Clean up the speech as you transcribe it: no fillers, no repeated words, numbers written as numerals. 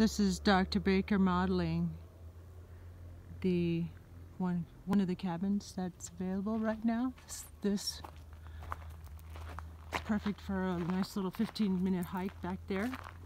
This is Dr. Baker modeling the one of the cabins that's available right now. This is perfect for a nice little 15-minute hike back there.